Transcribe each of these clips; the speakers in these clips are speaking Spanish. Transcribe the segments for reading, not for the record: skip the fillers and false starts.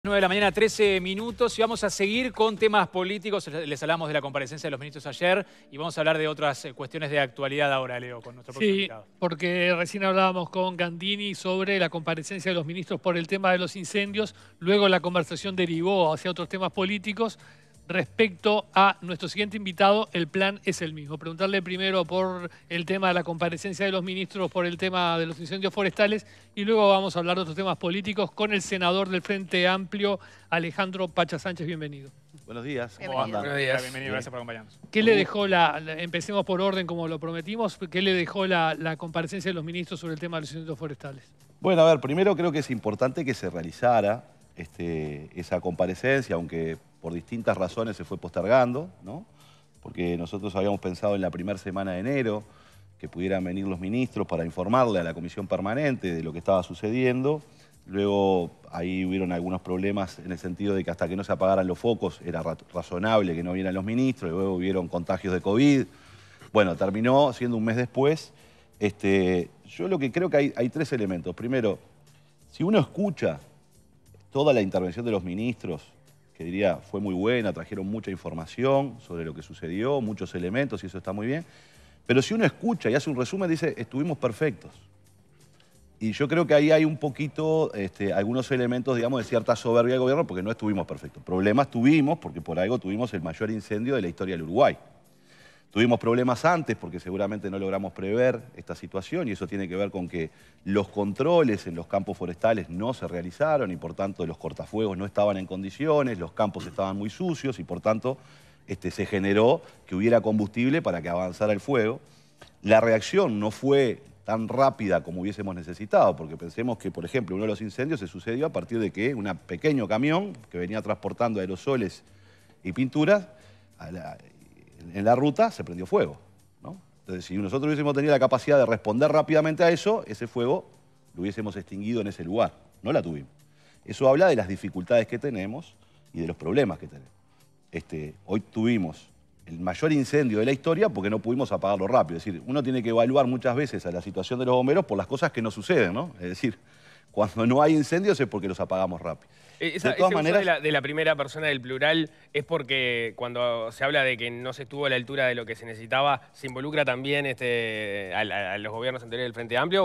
9 de la mañana, 13 minutos, y vamos a seguir con temas políticos. Les hablamos de la comparecencia de los ministros ayer y vamos a hablar de otras cuestiones de actualidad ahora, Leo, con nuestro próximo Sí, invitado. porque recién hablábamos con Gandini sobre la comparecencia de los ministros por el tema de los incendios, luego la conversación derivó hacia otros temas políticos. Respecto a nuestro siguiente invitado, el plan es el mismo. Preguntarle primero por el tema de la comparecencia de los ministros por el tema de los incendios forestales y luego vamos a hablar de otros temas políticos con el senador del Frente Amplio, Alejandro Pacha Sánchez. Bienvenido. Buenos días. ¿Cómo andan? Buenos días. Bienvenido, gracias por acompañarnos. ¿Qué le dejó empecemos por orden como lo prometimos, qué le dejó la comparecencia de los ministros sobre el tema de los incendios forestales? Bueno, a ver, primero creo que es importante que se realizara esa comparecencia, aunque por distintas razones se fue postergando, ¿no? Porque nosotros habíamos pensado en la primera semana de enero que pudieran venir los ministros para informarle a la comisión permanente de lo que estaba sucediendo. Luego ahí hubieron algunos problemas en el sentido de que hasta que no se apagaran los focos era razonable que no vieran los ministros, luego hubieron contagios de COVID. Bueno, terminó siendo un mes después. Yo lo que creo que hay tres elementos. Primero, si uno escucha toda la intervención de los ministros, que diría fue muy buena, trajeron mucha información sobre lo que sucedió, muchos elementos y eso está muy bien, pero si uno escucha y hace un resumen dice estuvimos perfectos. Y yo creo que ahí hay un poquito, algunos elementos, digamos, de cierta soberbia del gobierno porque no estuvimos perfectos. Problemas tuvimos porque por algo tuvimos el mayor incendio de la historia del Uruguay. Tuvimos problemas antes porque seguramente no logramos prever esta situación y eso tiene que ver con que los controles en los campos forestales no se realizaron y por tanto los cortafuegos no estaban en condiciones, los campos estaban muy sucios y por tanto se generó que hubiera combustible para que avanzara el fuego. La reacción no fue tan rápida como hubiésemos necesitado, porque pensemos que, por ejemplo, uno de los incendios se sucedió a partir de que un pequeño camión que venía transportando aerosoles y pinturas en la ruta se prendió fuego, ¿no? Entonces, si nosotros hubiésemos tenido la capacidad de responder rápidamente a eso, ese fuego lo hubiésemos extinguido en ese lugar. No la tuvimos. Eso habla de las dificultades que tenemos y de los problemas que tenemos. Hoy tuvimos el mayor incendio de la historia porque no pudimos apagarlo rápido. Es decir, uno tiene que evaluar muchas veces a la situación de los bomberos por las cosas que no suceden, ¿no? Es decir, cuando no hay incendios es porque los apagamos rápido. Ese uso de la primera persona del plural es porque cuando se habla de que no se estuvo a la altura de lo que se necesitaba, ¿se involucra también a los gobiernos anteriores del Frente Amplio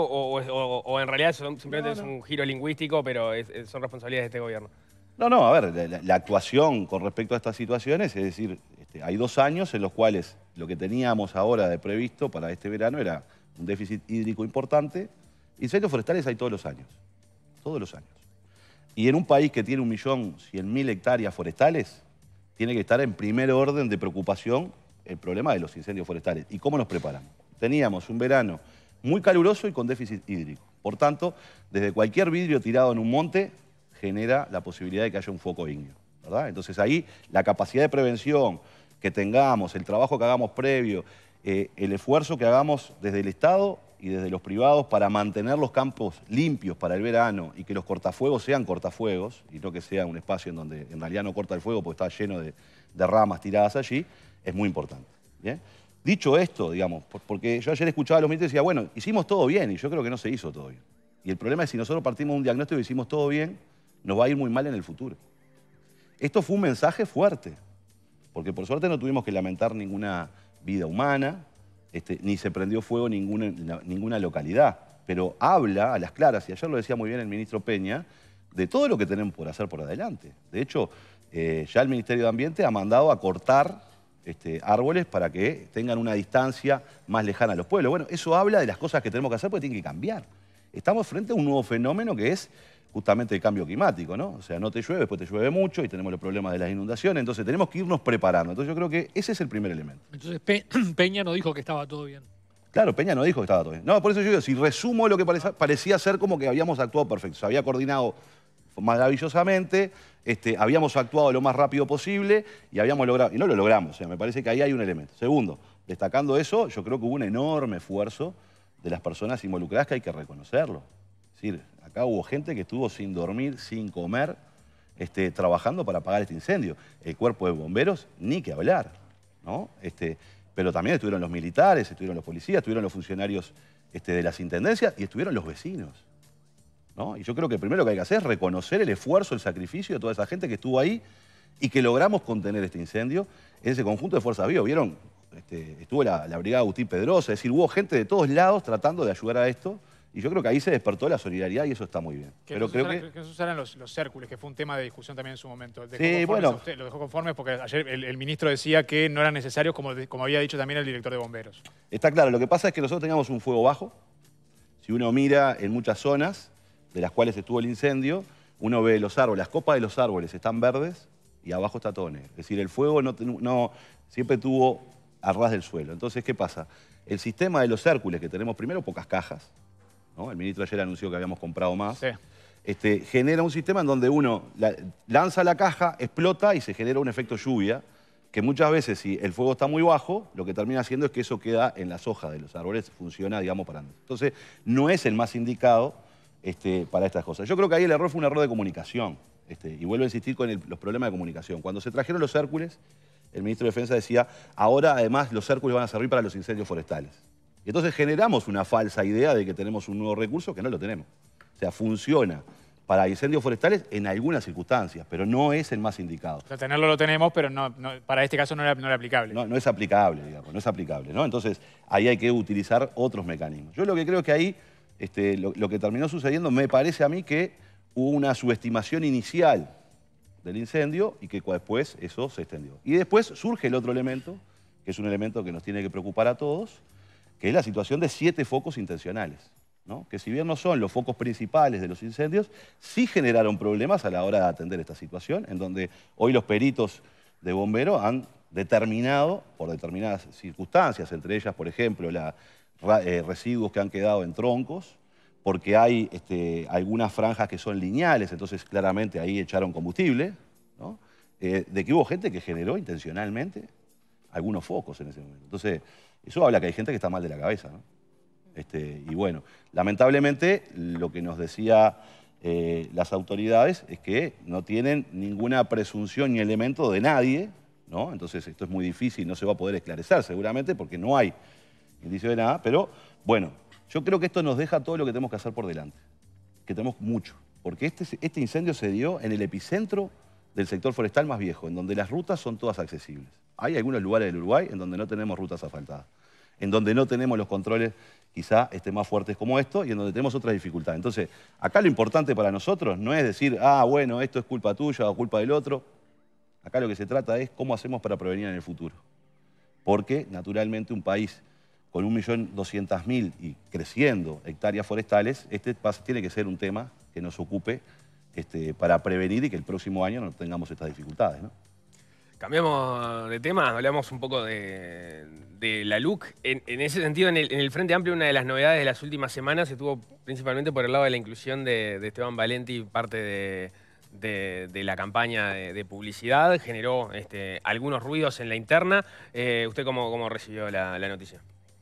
o en realidad simplemente es un giro lingüístico, pero son responsabilidades de este gobierno? No, a ver, la actuación con respecto a estas situaciones, es decir, hay 2 años en los cuales lo que teníamos ahora de previsto para este verano era un déficit hídrico importante. Incendios forestales hay todos los años. Todos los años. Y en un país que tiene 1.100.000 hectáreas forestales, tiene que estar en primer orden de preocupación el problema de los incendios forestales. ¿Y cómo nos preparamos? Teníamos un verano muy caluroso y con déficit hídrico. Por tanto, desde cualquier vidrio tirado en un monte genera la posibilidad de que haya un foco ígneo, ¿verdad? Entonces ahí la capacidad de prevención que tengamos, el trabajo que hagamos previo, el esfuerzo que hagamos desde el Estado y desde los privados para mantener los campos limpios para el verano y que los cortafuegos sean cortafuegos y no que sea un espacio en donde en realidad no corta el fuego porque está lleno de ramas tiradas allí, es muy importante. ¿Bien? Dicho esto, digamos, porque yo ayer escuchaba a los ministros y decía, bueno, hicimos todo bien y yo creo que no se hizo todo bien. Y el problema es si nosotros partimos de un diagnóstico y hicimos todo bien, nos va a ir muy mal en el futuro. Esto fue un mensaje fuerte, porque por suerte no tuvimos que lamentar ninguna vida humana, ni se prendió fuego ninguna localidad, pero habla a las claras, y ayer lo decía muy bien el ministro Peña, de todo lo que tenemos por hacer por adelante. De hecho, ya el Ministerio de Ambiente ha mandado a cortar árboles para que tengan una distancia más lejana a los pueblos. Bueno, eso habla de las cosas que tenemos que hacer porque tienen que cambiar. Estamos frente a un nuevo fenómeno que es justamente el cambio climático, ¿no? O sea, no te llueve, después te llueve mucho y tenemos los problemas de las inundaciones, entonces tenemos que irnos preparando. Entonces yo creo que ese es el primer elemento. Entonces Peña no dijo que estaba todo bien. Claro, Peña no dijo que estaba todo bien. No, por eso yo digo, si resumo lo que parecía ser como que habíamos actuado perfecto. Se había coordinado maravillosamente, habíamos actuado lo más rápido posible y habíamos logrado, y no lo logramos, o sea, me parece que ahí hay un elemento. Segundo, destacando eso, yo creo que hubo un enorme esfuerzo de las personas involucradas que hay que reconocerlo. Es decir, acá hubo gente que estuvo sin dormir, sin comer, trabajando para apagar este incendio. El cuerpo de bomberos, ni que hablar, ¿no? Pero también estuvieron los militares, estuvieron los policías, estuvieron los funcionarios de las intendencias y estuvieron los vecinos. ¿no? Y yo creo que primero lo que hay que hacer es reconocer el esfuerzo, el sacrificio de toda esa gente que estuvo ahí y que logramos contener este incendio en ese conjunto de fuerzas vivas. ¿Vieron? Estuvo la brigada Agustín Pedrosa, es decir, hubo gente de todos lados tratando de ayudar a esto. Y yo creo que ahí se despertó la solidaridad y eso está muy bien. Pero creo que se usaran los Hércules, que fue un tema de discusión también en su momento. Sí, bueno. Lo dejó conforme porque ayer el ministro decía que no eran necesarios, como había dicho también el director de bomberos. Está claro, lo que pasa es que nosotros teníamos un fuego bajo. Si uno mira en muchas zonas de las cuales estuvo el incendio, uno ve los árboles, las copas de los árboles están verdes y abajo está todo negro. Es decir, el fuego siempre estuvo a ras del suelo. Entonces, ¿qué pasa? El sistema de los Hércules, que tenemos primero pocas cajas, ¿no? El ministro ayer anunció que habíamos comprado más. Sí. Genera un sistema en donde uno lanza la caja, explota y se genera un efecto lluvia, que muchas veces si el fuego está muy bajo, lo que termina haciendo es que eso queda en las hojas de los árboles, funciona, digamos, para... Entonces, no es el más indicado para estas cosas. Yo creo que ahí el error fue un error de comunicación. Y vuelvo a insistir con los problemas de comunicación. Cuando se trajeron los Hércules, el ministro de Defensa decía, ahora además los Hércules van a servir para los incendios forestales. Y entonces generamos una falsa idea de que tenemos un nuevo recurso que no lo tenemos. O sea, funciona para incendios forestales en algunas circunstancias, pero no es el más indicado. O sea, tenerlo lo tenemos, pero para este caso no era aplicable. No es aplicable, digamos, no es aplicable, ¿no? Entonces, ahí hay que utilizar otros mecanismos. Yo lo que creo que ahí, lo que terminó sucediendo, me parece a mí que hubo una subestimación inicial del incendio y que después eso se extendió. Y después surge el otro elemento, que es un elemento que nos tiene que preocupar a todos, que es la situación de 7 focos intencionales, ¿no? Que si bien no son los focos principales de los incendios, sí generaron problemas a la hora de atender esta situación, en donde hoy los peritos de bomberos han determinado, por determinadas circunstancias, entre ellas, por ejemplo, residuos que han quedado en troncos, porque hay algunas franjas que son lineales, entonces claramente ahí echaron combustible, ¿no? De que hubo gente que generó intencionalmente algunos focos en ese momento. Entonces, eso habla que hay gente que está mal de la cabeza, ¿no? Y bueno, lamentablemente lo que nos decía las autoridades es que no tienen ninguna presunción ni elemento de nadie, ¿no? Entonces esto es muy difícil, no se va a poder esclarecer seguramente porque no hay indicio de nada, pero bueno, yo creo que esto nos deja todo lo que tenemos que hacer por delante, que tenemos mucho, porque este incendio se dio en el epicentro del sector forestal más viejo, en donde las rutas son todas accesibles. Hay algunos lugares del Uruguay en donde no tenemos rutas asfaltadas, en donde no tenemos los controles quizá más fuertes como esto y en donde tenemos otras dificultades. Entonces, acá lo importante para nosotros no es decir, bueno, esto es culpa tuya o culpa del otro. Acá lo que se trata es cómo hacemos para prevenir en el futuro. Porque, naturalmente, un país con 1.200.000 y creciendo hectáreas forestales, tiene que ser un tema que nos ocupe para prevenir y que el próximo año no tengamos estas dificultades, ¿no? Cambiamos de tema, hablamos un poco de la LUC. En ese sentido, en el Frente Amplio, una de las novedades de las últimas semanas estuvo principalmente por el lado de la inclusión de Esteban Valenti, parte de la campaña de publicidad. Generó algunos ruidos en la interna. ¿Usted cómo recibió la noticia?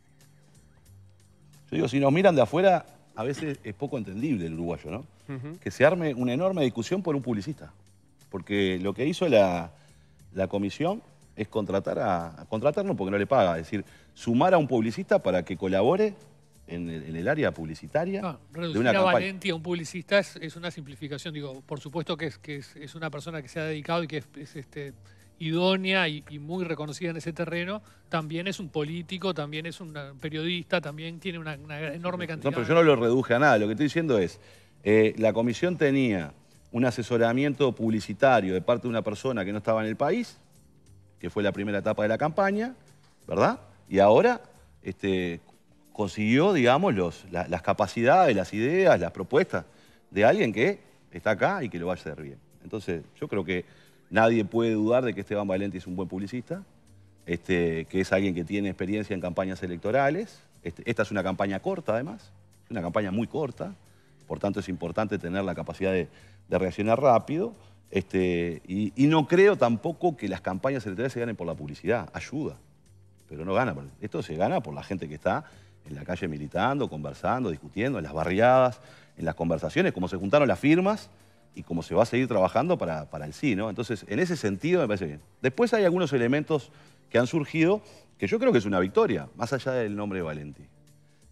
Yo digo, si nos miran de afuera, a veces es poco entendible el uruguayo, ¿no? Que se arme una enorme discusión por un publicista. Porque lo que hizo la comisión es contratarnos porque no le paga. Es decir, sumar a un publicista para que colabore en el área publicitaria de una campaña. Reducir a Valenti a un publicista es una simplificación. Digo, por supuesto que es una persona que se ha dedicado y que es idónea y muy reconocida en ese terreno. También es un político, también es un periodista, también tiene una enorme cantidad. No, pero yo no lo reduje a nada. Lo que estoy diciendo es, la comisión tenía un asesoramiento publicitario de parte de una persona que no estaba en el país, que fue la primera etapa de la campaña, ¿verdad? Y ahora consiguió, digamos, las capacidades, las ideas, las propuestas de alguien que está acá y que lo va a hacer bien. Entonces, yo creo que nadie puede dudar de que Esteban Valenti es un buen publicista, que es alguien que tiene experiencia en campañas electorales. Esta es una campaña corta, además, es una campaña muy corta, por tanto es importante tener la capacidad de reaccionar rápido. Y no creo tampoco que las campañas electorales se ganen por la publicidad, ayuda, pero no gana. Esto se gana por la gente que está en la calle militando, conversando, discutiendo, en las barriadas, en las conversaciones, como se juntaron las firmas y cómo se va a seguir trabajando para el sí, ¿no? Entonces, en ese sentido me parece bien. Después hay algunos elementos que han surgido que yo creo que es una victoria, más allá del nombre de Valenti.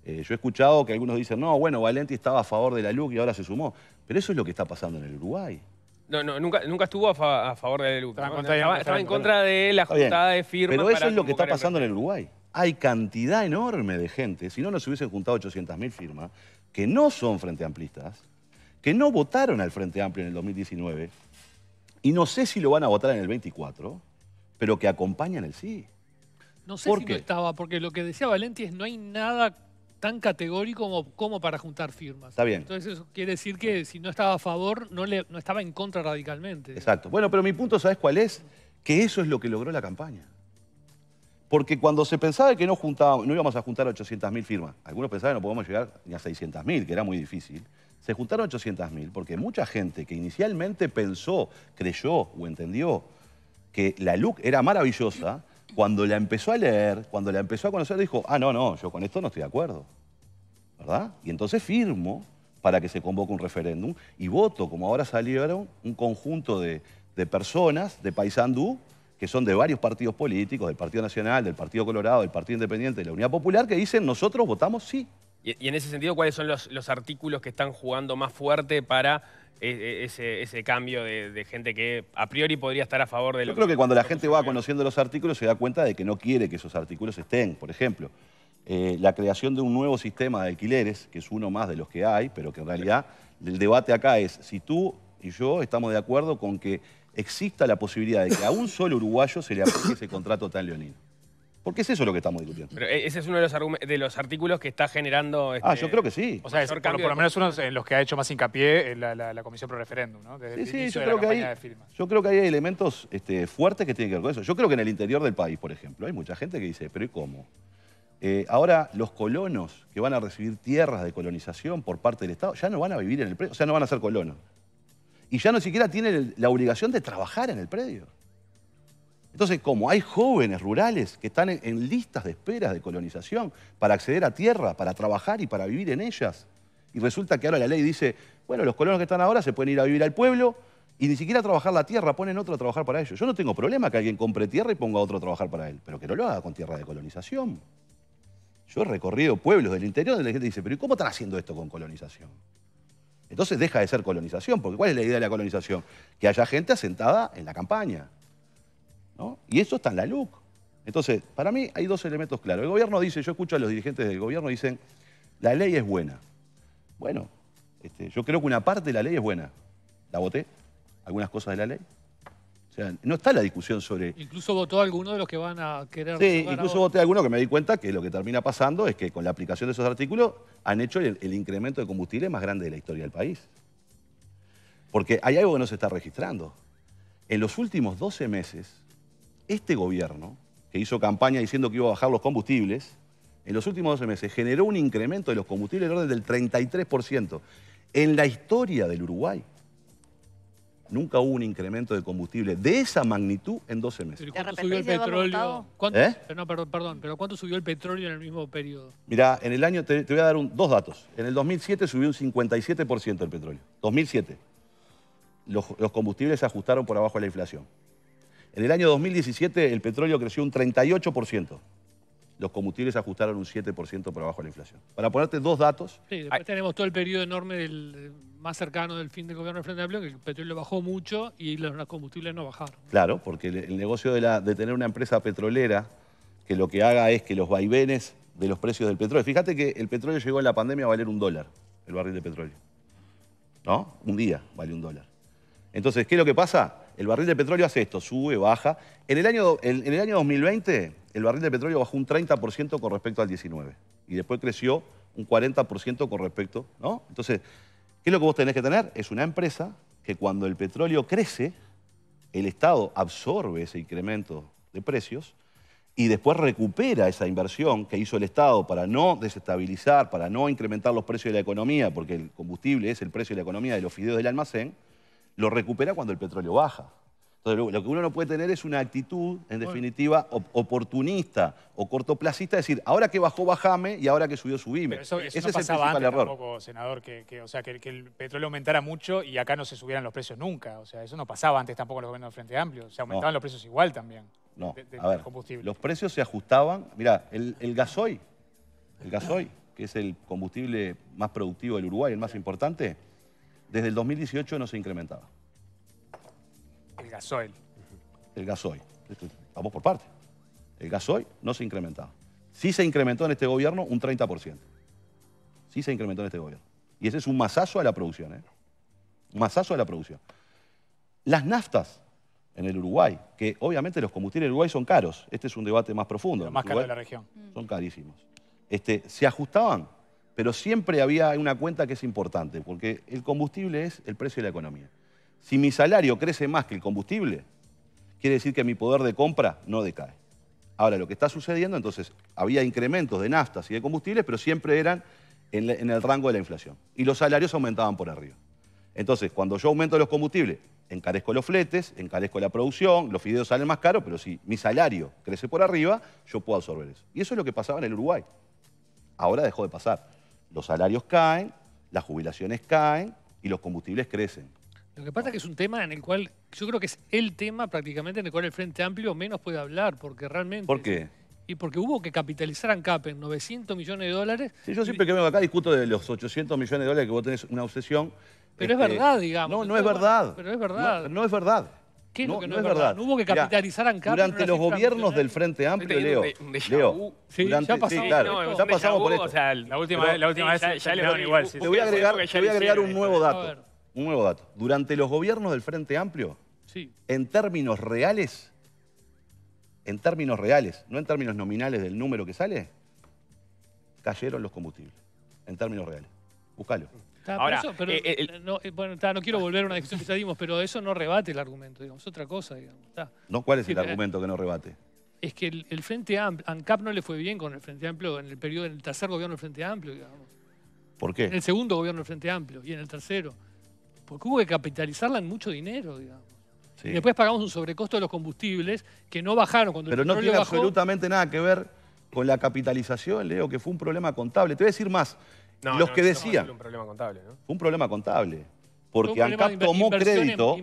Yo he escuchado que algunos dicen, no, bueno, Valenti estaba a favor de la LUC y ahora se sumó. Pero eso es lo que está pasando en el Uruguay. No, nunca estuvo a favor de la LUC. Estaba en contra de la Está bien, juntada de firmas. pero eso es lo que está pasando en el Uruguay. Hay cantidad enorme de gente, si no nos hubiesen juntado 800.000 firmas, que no son frente amplistas, que no votaron al Frente Amplio en el 2019, y no sé si lo van a votar en el 24, pero que acompañan el sí. No sé si no estaba, porque lo que decía Valenti es no hay nada tan categórico como para juntar firmas. Está bien. Entonces eso quiere decir que si no estaba a favor, no estaba en contra radicalmente. Exacto. Bueno, pero mi punto, ¿sabes cuál es? Que eso es lo que logró la campaña. Porque cuando se pensaba que no íbamos a juntar 800.000 firmas, algunos pensaban que no podíamos llegar ni a 600.000, que era muy difícil, se juntaron 800.000 porque mucha gente que inicialmente pensó, creyó o entendió que la LUC era maravillosa, cuando la empezó a leer, cuando la empezó a conocer, dijo, ah, no, yo con esto no estoy de acuerdo. ¿Verdad? Y entonces firmo para que se convoque un referéndum y voto, como ahora salieron un conjunto de personas de Paysandú, que son de varios partidos políticos, del Partido Nacional, del Partido Colorado, del Partido Independiente, de la Unidad Popular, que dicen, nosotros votamos sí. Y en ese sentido, ¿cuáles son los artículos que están jugando más fuerte para ese cambio de gente que a priori podría estar a favor de lo que... Yo creo que cuando la gente va conociendo los artículos se da cuenta de que no quiere que esos artículos estén. Por ejemplo, la creación de un nuevo sistema de alquileres, que es uno más de los que hay, pero que en realidad el debate acá es si tú y yo estamos de acuerdo con que exista la posibilidad de que a un solo uruguayo se le aplique ese contrato tan leonino. Porque es eso lo que estamos discutiendo. Pero ese es uno de los artículos que está generando... yo creo que sí. O sea, es por lo menos uno en los que ha hecho más hincapié la Comisión Pro Referéndum, ¿no? Desde el inicio de la campaña de firmas. Yo creo que hay elementos fuertes que tienen que ver con eso. Yo creo que en el interior del país, por ejemplo, hay mucha gente que dice, pero ¿y cómo? Ahora los colonos que van a recibir tierras de colonización por parte del Estado ya no van a vivir en el predio, o sea, no van a ser colonos. Y ya no siquiera tienen la obligación de trabajar en el predio. Entonces, como hay jóvenes rurales que están en listas de espera de colonización para acceder a tierra, para trabajar y para vivir en ellas, y resulta que ahora la ley dice, bueno, los colonos que están ahora se pueden ir a vivir al pueblo y ni siquiera a trabajar la tierra, ponen otro a trabajar para ellos. Yo no tengo problema que alguien compre tierra y ponga a otro a trabajar para él, pero que no lo haga con tierra de colonización. Yo he recorrido pueblos del interior donde la gente dice, pero ¿y cómo están haciendo esto con colonización? Entonces deja de ser colonización, porque ¿cuál es la idea de la colonización? Que haya gente asentada en la campaña, ¿no? Y eso está en la LUC. Entonces, para mí hay dos elementos claros. El gobierno dice, yo escucho a los dirigentes del gobierno, dicen, la ley es buena. Bueno, yo creo que una parte de la ley es buena. La voté, algunas cosas de la ley. O sea, no está la discusión sobre... Incluso votó alguno de los que van a querer... Sí, incluso voté alguno que me di cuenta que lo que termina pasando es que con la aplicación de esos artículos han hecho el incremento de combustible más grande de la historia del país. Porque hay algo que no se está registrando. En los últimos 12 meses, este gobierno, que hizo campaña diciendo que iba a bajar los combustibles, en los últimos 12 meses generó un incremento de los combustibles del orden del 33%. En la historia del Uruguay, nunca hubo un incremento de combustible de esa magnitud en 12 meses. ¿Pero cuánto subió el petróleo? No, perdón, pero ¿cuánto subió el petróleo en el mismo periodo? Mirá, en el año, te voy a dar dos datos. En el 2007 subió un 57% el petróleo. 2007. Los combustibles se ajustaron por abajo de la inflación. En el año 2017 el petróleo creció un 38%. Los combustibles se ajustaron un 7% por abajo de la inflación. Para ponerte dos datos... Sí, después tenemos todo el periodo enorme más cercano del fin del gobierno del Frente Amplio, que el petróleo bajó mucho y los combustibles no bajaron. Claro, porque el negocio de tener una empresa petrolera que lo que haga es que los vaivenes de los precios del petróleo... Fíjate que el petróleo llegó en la pandemia a valer $1, el barril de petróleo. ¿No? Un día vale $1. Entonces, ¿qué es lo que pasa? El barril de petróleo hace esto, sube, baja. En el año 2020, el barril de petróleo bajó un 30% con respecto al 19. Y después creció un 40% con respecto, ¿no? Entonces, ¿qué es lo que vos tenés que tener? Es una empresa que cuando el petróleo crece, el Estado absorbe ese incremento de precios y después recupera esa inversión que hizo el Estado para no desestabilizar, para no incrementar los precios de la economía, porque el combustible es el precio de la economía de los fideos del almacén, lo recupera cuando el petróleo baja. Entonces, lo que uno no puede tener es una actitud, en definitiva, oportunista o cortoplacista, es decir, ahora que bajó, bajame, y ahora que subió, subime. Pero eso no pasaba antes tampoco, senador, que el petróleo aumentara mucho y acá no se subieran los precios nunca. O sea, eso no pasaba antes tampoco en los gobiernos del Frente Amplio. Se aumentaban los precios igual también. No, a ver, los precios se ajustaban. Mirá, el gasoil que es el combustible más productivo del Uruguay, el más importante, desde el 2018 no se incrementaba. El gasoil. El gasoil. Vamos por parte. El gasoil no se incrementaba. Sí se incrementó en este gobierno un 30%. Sí se incrementó en este gobierno. Y ese es un masazo a la producción, ¿eh? Un masazo a la producción. Las naftas en el Uruguay, que obviamente los combustibles en el Uruguay son caros. Este es un debate más profundo. Los más caros de la región. Son carísimos. Se ajustaban, pero siempre había una cuenta que es importante, porque el combustible es el precio de la economía. Si mi salario crece más que el combustible, quiere decir que mi poder de compra no decae. Ahora, lo que está sucediendo, entonces, había incrementos de naftas y de combustibles, pero siempre eran en el rango de la inflación. Y los salarios aumentaban por arriba. Entonces, cuando yo aumento los combustibles, encarezco los fletes, encarezco la producción, los fideos salen más caros, pero si mi salario crece por arriba, yo puedo absorber eso. Y eso es lo que pasaba en el Uruguay. Ahora dejó de pasar. Los salarios caen, las jubilaciones caen y los combustibles crecen. Lo que pasa es que es un tema en el cual, yo creo que es el tema prácticamente en el cual el Frente Amplio menos puede hablar, porque realmente... ¿Por qué? Y porque hubo que capitalizar a ANCAP en 900 millones de dólares. Sí, yo siempre que vengo acá discuto de los 800 millones de dólares que vos tenés una obsesión. Pero es verdad, digamos. No, no es verdad. Pero es verdad. No es verdad. ¿Qué es lo que no es verdad? No hubo que capitalizar a ANCAP. Durante los gobiernos del Frente Amplio, Leo. Sí, ya pasamos. Sí, claro, ya pasamos por esto. O sea, la última vez ya le igual. Te voy a agregar un nuevo dato. Un nuevo dato. Durante los gobiernos del Frente Amplio, en términos reales, no en términos nominales del número que sale, cayeron los combustibles. En términos reales. Búscalo. Ahora, no quiero volver a una discusión que ya dimos, pero eso no rebate el argumento, digamos, es otra cosa, digamos. No, ¿cuál es el argumento que no rebate? Es que el Frente Amplio, ANCAP no le fue bien con el Frente Amplio en el tercer gobierno del Frente Amplio, digamos. ¿Por qué? En el segundo gobierno del Frente Amplio y en el tercero. Porque hubo que capitalizarla en mucho dinero, digamos. Sí. Y después pagamos un sobrecosto de los combustibles que no bajaron cuando el petróleo bajó. Pero no tiene absolutamente nada que ver con la capitalización, Leo, que fue un problema contable. Te voy a decir más. Los que decían... Fue un problema contable, ¿no? Fue un problema contable. Porque ANCAP tomó créditos,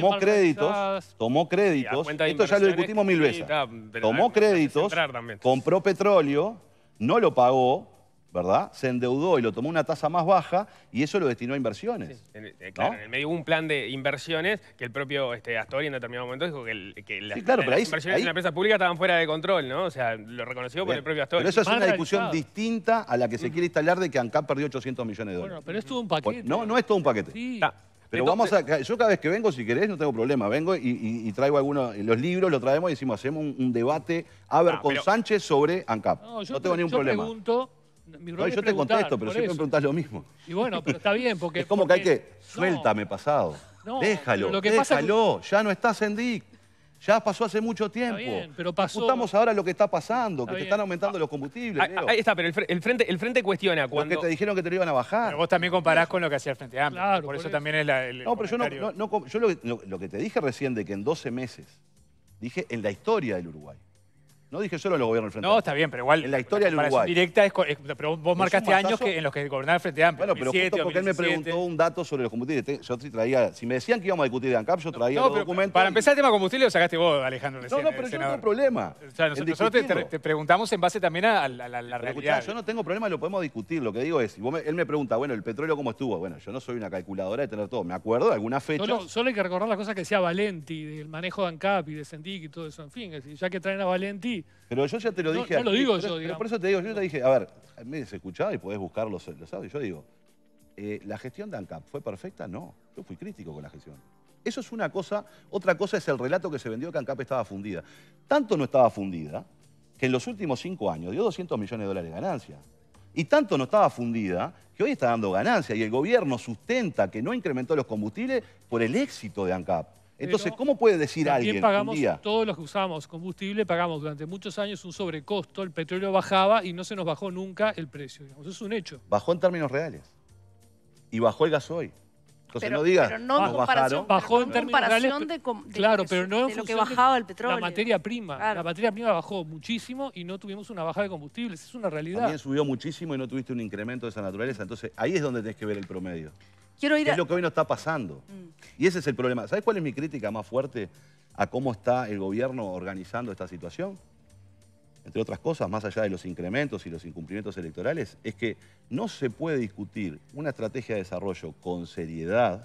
esto ya lo discutimos mil veces, tomó créditos, compró petróleo, no lo pagó, ¿verdad? Se endeudó y lo tomó a una tasa más baja y eso lo destinó a inversiones. Sí. Claro, en el medio hubo un plan de inversiones que el propio Astori en determinado momento dijo que las inversiones en la empresa pública estaban fuera de control, ¿no? O sea, lo reconoció por el propio Astori. Pero eso es una discusión distinta a la que se quiere instalar de que ANCAP perdió 800 millones de dólares. Bueno, pero es todo un paquete. No es todo un paquete. Sí. Pero yo cada vez que vengo, si querés, no tengo problema. Vengo y traigo algunos, los libros, los traemos y decimos, hacemos un debate con Sánchez sobre ANCAP. No tengo ningún problema. Yo te contesto, pero siempre me preguntás lo mismo. Y bueno, pero está bien, porque... Es como que hay que... Suéltame, pasado. Déjalo, ya no estás en DIC. Ya pasó hace mucho tiempo. Está bien, pero pasó... Discutamos ahora lo que está pasando, que te están aumentando los combustibles, Leo. Ahí está, pero el frente cuestiona cuando... Porque te dijeron que te lo iban a bajar. Pero vos también comparás con lo que hacía el Frente Amplio. Claro, por eso también es el No, pero yo lo que te dije recién de que en 12 meses, dije en la historia del Uruguay. No dije solo en los gobiernos del Frente Amplio. No, está bien, pero igual... En la historia del Uruguay. Directa pero vos marcaste años en los que gobernaba el Frente Amplio. Bueno, pero justo porque él me preguntó un dato sobre los combustibles. Yo traía... Si me decían que íbamos a discutir de ANCAP, yo traía los documentos. Para empezar el tema combustible lo sacaste vos, Alejandro. No, pero yo no tengo problema. O sea, nosotros te preguntamos en base también a la realidad. Yo no tengo problema, lo podemos discutir. Lo que digo es, él me pregunta, bueno, ¿el petróleo cómo estuvo? Bueno, yo no soy una calculadora de tener todo. Me acuerdo de algunas fechas. Solo hay que recordar las cosas que decía Valenti, del manejo de ANCAP y de Sendic y todo eso. En fin, ya que traen a Valenti... Pero yo ya te lo dije. No lo digo yo, digamos. Por eso te digo, yo te dije, a ver, me has escuchado y podés buscar los audios. Yo digo, ¿la gestión de ANCAP fue perfecta? No, yo fui crítico con la gestión. Eso es una cosa. Otra cosa es el relato que se vendió que ANCAP estaba fundida. Tanto no estaba fundida que en los últimos 5 años dio 200 millones de dólares de ganancia. Y tanto no estaba fundida que hoy está dando ganancia y el gobierno sustenta que no incrementó los combustibles por el éxito de ANCAP. Entonces, ¿cómo puede decir alguien pagamos, un día? Todos los que usamos combustible pagamos durante muchos años un sobrecosto, el petróleo bajaba y no se nos bajó nunca el precio. Digamos. Eso es un hecho. Bajó en términos reales. Y bajó el gasoil. Entonces no digas, pero no en comparación, bajó en términos reales. Claro, pero no de lo que bajaba el petróleo. La materia prima. Claro. La materia prima bajó muchísimo y no tuvimos una bajada de combustibles. Es una realidad. También subió muchísimo y no tuviste un incremento de esa naturaleza. Entonces, ahí es donde tenés que ver el promedio. Es lo que hoy no está pasando. Y ese es el problema. ¿Sabés cuál es mi crítica más fuerte a cómo está el gobierno organizando esta situación? entre otras cosas, más allá de los incrementos y los incumplimientos electorales, es que no se puede discutir una estrategia de desarrollo con seriedad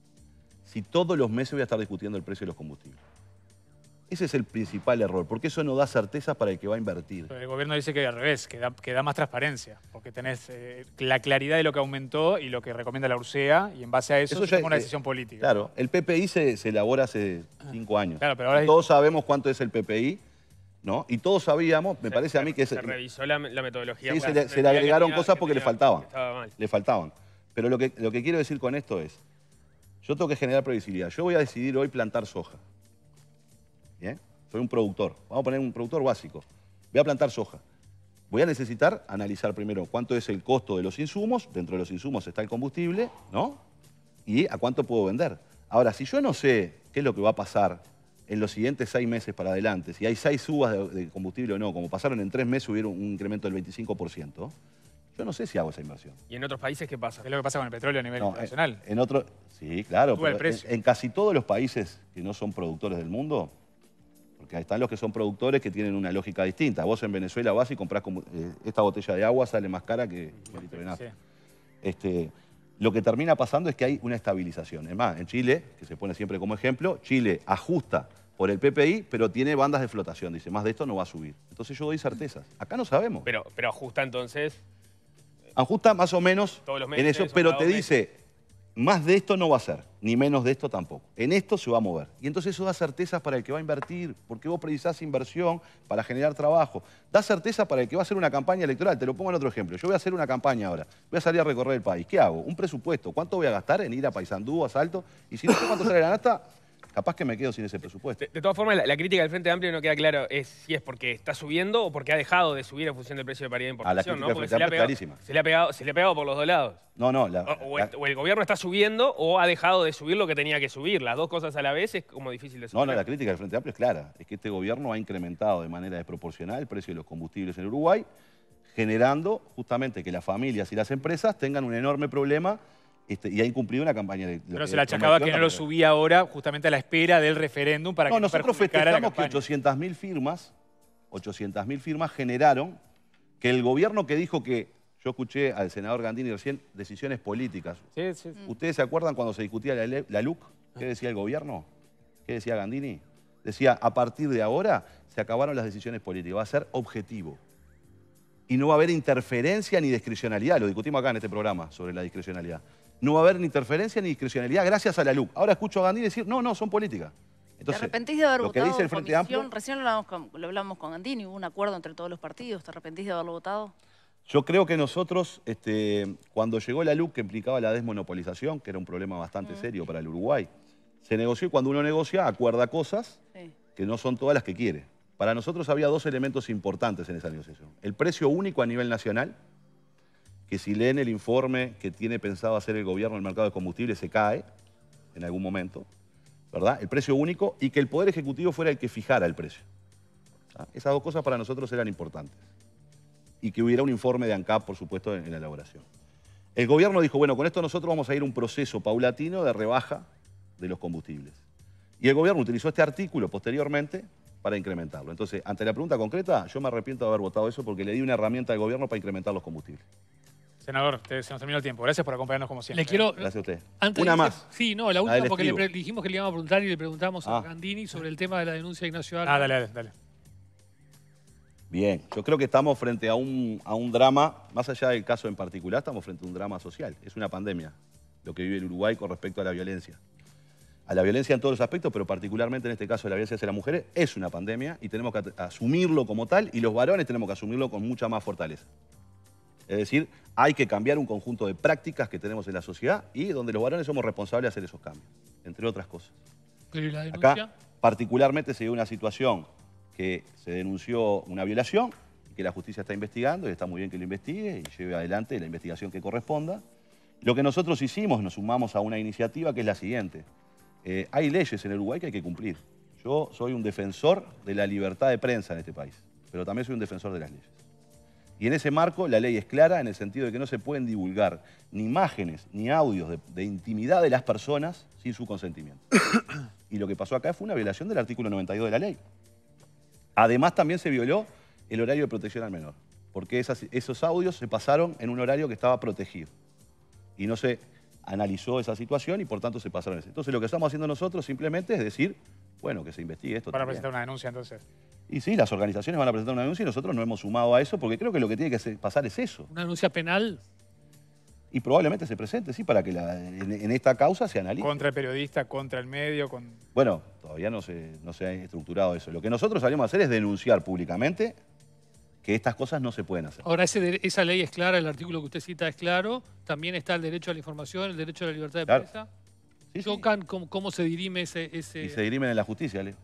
si todos los meses voy a estar discutiendo el precio de los combustibles. Ese es el principal error, porque eso no da certeza para el que va a invertir. Pero el gobierno dice que al revés, que da más transparencia, porque tenés la claridad de lo que aumentó y lo que recomienda la URSEA, y en base a eso se toma una decisión política. Claro, el PPI se elabora hace 5 años. Claro, pero ahora todos sabemos cuánto es el PPI, ¿no? Y todos sabíamos, me parece a mí que... Se revisó la metodología. Sí, se le agregaron cosas porque le faltaban. Estaba mal. Le faltaban. Pero lo que quiero decir con esto es, yo tengo que generar previsibilidad. Yo voy a decidir hoy plantar soja. ¿Bien? Soy un productor. Vamos a poner un productor básico. Voy a plantar soja. Voy a necesitar analizar primero cuánto es el costo de los insumos. Dentro de los insumos está el combustible, ¿no? Y a cuánto puedo vender. Ahora, si yo no sé qué es lo que va a pasar en los siguientes 6 meses para adelante, si hay 6 subas de combustible o no, como pasaron en 3 meses, hubieron un incremento del 25%, yo no sé si hago esa inversión. ¿Y en otros países qué pasa? ¿Qué es lo que pasa con el petróleo a nivel internacional? Sí, claro. Sube el precio. En casi todos los países que no son productores del mundo, porque ahí están los que son productores que tienen una lógica distinta. Vos en Venezuela vas y comprás esta botella de agua, sale más cara que el litro de nafta. Sí. Lo que termina pasando es que hay una estabilización. Es más, en Chile, que se pone siempre como ejemplo, Chile ajusta por el PPI, pero tiene bandas de flotación. Dice, más de esto no va a subir. Entonces yo doy certezas. Acá no sabemos. Pero ajusta entonces... Ajusta más o menos todos los meses, en eso, pero te dice, más de esto no va a ser, ni menos de esto tampoco. En esto se va a mover. Y entonces eso da certezas para el que va a invertir, porque vos precisás inversión para generar trabajo. Da certeza para el que va a hacer una campaña electoral. Te lo pongo en otro ejemplo. Yo voy a hacer una campaña ahora. Voy a salir a recorrer el país. ¿Qué hago? Un presupuesto. ¿Cuánto voy a gastar en ir a Paysandú, a Salto? Y si no sé cuánto sale la nafta, capaz que me quedo sin ese presupuesto. De todas formas, la crítica del Frente Amplio no queda claro si es porque está subiendo o porque ha dejado de subir en función del precio de paridad de importación, la ¿no? crítica del Frente Amplio es clarísima. Se le ha pegado por los dos lados. No. O el gobierno está subiendo o ha dejado de subir lo que tenía que subir. Las dos cosas a la vez es como difícil de subir. No, la crítica del Frente Amplio es clara. Es que este gobierno ha incrementado de manera desproporcional el precio de los combustibles en Uruguay, generando justamente que las familias y las empresas tengan un enorme problema y ha incumplido una campaña de... Pero se le achacaba que no lo subía ahora justamente a la espera del referéndum para que no nosotros perjudicara la festejamos que campaña. 800.000 firmas generaron que el gobierno que dijo que, yo escuché al senador Gandini recién, decisiones políticas. Sí. ¿Ustedes se acuerdan cuando se discutía la LUC? ¿Qué decía el gobierno? ¿Qué decía Gandini? Decía, a partir de ahora se acabaron las decisiones políticas, va a ser objetivo. Y no va a haber interferencia ni discrecionalidad. Lo discutimos acá en este programa sobre la discrecionalidad. No va a haber ni interferencia ni discrecionalidad gracias a la LUC. Ahora escucho a Gandini decir, no, son políticas. Entonces, ¿te arrepentís de haber lo que votado dice el en Frente comisión? Amplio, Recién lo hablamos con Gandini, hubo un acuerdo entre todos los partidos. ¿Te arrepentís de haberlo votado? yo creo que nosotros, cuando llegó la LUC, que implicaba la desmonopolización, que era un problema bastante serio para el Uruguay, se negoció y cuando uno negocia acuerda cosas que no son todas las que quiere. Para nosotros había 2 elementos importantes en esa negociación. El precio único a nivel nacional, que si leen el informe que tiene pensado hacer el gobierno en el mercado de combustibles se cae en algún momento, ¿verdad? El precio único y que el Poder Ejecutivo fuera el que fijara el precio. Esas 2 cosas para nosotros eran importantes. Y que hubiera un informe de ANCAP, por supuesto, en la elaboración. El gobierno dijo, bueno, con esto nosotros vamos a ir a un proceso paulatino de rebaja de los combustibles. Y el gobierno utilizó este artículo posteriormente para incrementarlo. Entonces, ante la pregunta concreta, yo me arrepiento de haber votado eso porque le di una herramienta al gobierno para incrementar los combustibles. Senador, se nos terminó el tiempo. Gracias por acompañarnos como siempre. Gracias a usted. Una más. Sí, no, la última porque estribo. le dijimos que le íbamos a preguntar y le preguntamos a Gandini sobre el tema de la denuncia de Ignacio Álvarez. Dale. Bien, yo creo que estamos frente a un drama, más allá del caso en particular, estamos frente a un drama social. Es una pandemia lo que vive el Uruguay con respecto a la violencia. A la violencia en todos los aspectos, pero particularmente en este caso la violencia hacia las mujeres, es una pandemia y tenemos que asumirlo como tal y los varones tenemos que asumirlo con mucha más fortaleza. Es decir, hay que cambiar un conjunto de prácticas que tenemos en la sociedad y donde los varones somos responsables de hacer esos cambios, entre otras cosas. ¿Pero y la denuncia? Acá, particularmente, se dio una situación que se denunció una violación, que la justicia está investigando y está muy bien que lo investigue y lleve adelante la investigación que corresponda. Lo que nosotros hicimos, nos sumamos a una iniciativa que es la siguiente. Hay leyes en el Uruguay que hay que cumplir. Yo soy un defensor de la libertad de prensa en este país, pero también soy un defensor de las leyes. Y en ese marco la ley es clara en el sentido de que no se pueden divulgar ni imágenes ni audios de intimidad de las personas sin su consentimiento. Y lo que pasó acá fue una violación del artículo 92 de la ley. Además también se violó el horario de protección al menor. Porque esos audios se pasaron en un horario que estaba protegido. Y no se analizó esa situación y por tanto se pasaron ese. Entonces lo que estamos haciendo nosotros simplemente es decir, bueno, que se investigue esto. Para presentar una denuncia entonces. Y sí, las organizaciones van a presentar una denuncia y nosotros nos hemos sumado a eso porque creo que lo que tiene que pasar es eso. ¿Una denuncia penal? Y probablemente se presente, sí, para que en esta causa se analice. Contra el periodista, contra el medio, con... Bueno, todavía no se ha estructurado eso. Lo que nosotros salimos a hacer es denunciar públicamente que estas cosas no se pueden hacer. Ahora, esa ley es clara, el artículo que usted cita es claro. También está el derecho a la información, el derecho a la libertad de prensa. Sí, ¿Chocan? ¿Cómo se dirime ese...? Y se dirimen en la justicia, Leo.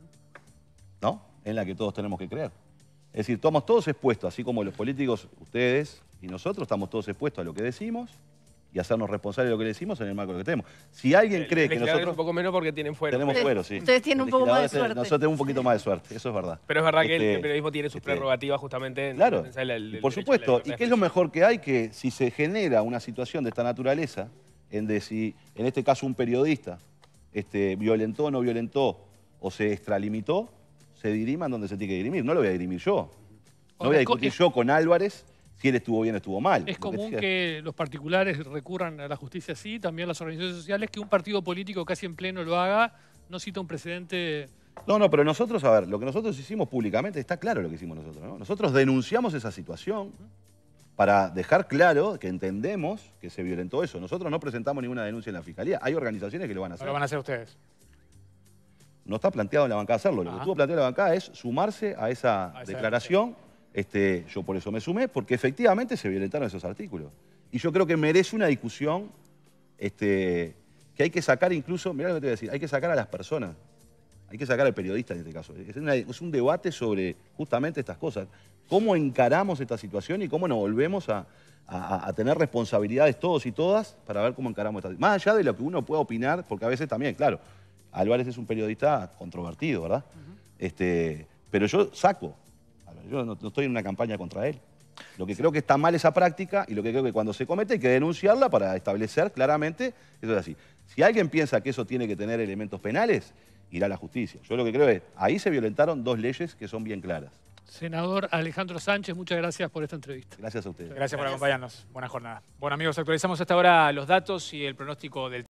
¿No? En la que todos tenemos que creer. Es decir, estamos todos expuestos, así como los políticos, ustedes y nosotros, estamos todos expuestos a lo que decimos y a hacernos responsables de lo que decimos en el marco de lo que tenemos. Si alguien cree que nosotros... un poco menos porque tienen fuero. Tenemos fuero, sí. Ustedes tienen un poco más de suerte. Nosotros tenemos un poquito más de suerte, eso es verdad. Pero es verdad que el periodismo tiene sus prerrogativas justamente en claro, defensa del por derecho supuesto. a la libertad ¿Y de qué es lo expresión. mejor que hay? Que si se genera una situación de esta naturaleza, si en este caso un periodista violentó o no violentó o se extralimitó, se diriman donde se tiene que dirimir. No lo voy a dirimir yo. No voy a discutir yo con Álvarez si él estuvo bien o estuvo mal. Es común que los particulares recurran a la justicia así, también las organizaciones sociales, que un partido político casi en pleno lo haga, no cita un precedente... No, pero nosotros, a ver, lo que nosotros hicimos públicamente, está claro lo que hicimos nosotros, ¿no? Nosotros denunciamos esa situación para dejar claro que entendemos que se violentó eso. Nosotros no presentamos ninguna denuncia en la Fiscalía. Hay organizaciones que lo van a hacer. No lo van a hacer ustedes. No está planteado en la bancada hacerlo. Lo que estuvo planteado en la bancada es sumarse a esa declaración. Yo por eso me sumé, porque efectivamente se violentaron esos artículos. Y yo creo que merece una discusión que hay que sacar incluso, mirá lo que te voy a decir, hay que sacar a las personas. Hay que sacar al periodista en este caso. Es un debate sobre justamente estas cosas. Cómo encaramos esta situación y cómo nos volvemos a tener responsabilidades todos y todas para ver cómo encaramos esta situación. Más allá de lo que uno pueda opinar, porque a veces también, claro, Álvarez es un periodista controvertido, ¿verdad? Pero yo saco. Yo no estoy en una campaña contra él. Lo que creo que está mal esa práctica y lo que creo que cuando se comete hay que denunciarla para establecer claramente eso es así. Si alguien piensa que eso tiene que tener elementos penales, irá a la justicia. Yo lo que creo es, ahí se violentaron dos leyes que son bien claras. Senador Alejandro Sánchez, muchas gracias por esta entrevista. Gracias a ustedes. Gracias por acompañarnos. Buena jornada. Bueno, amigos, actualizamos hasta ahora los datos y el pronóstico del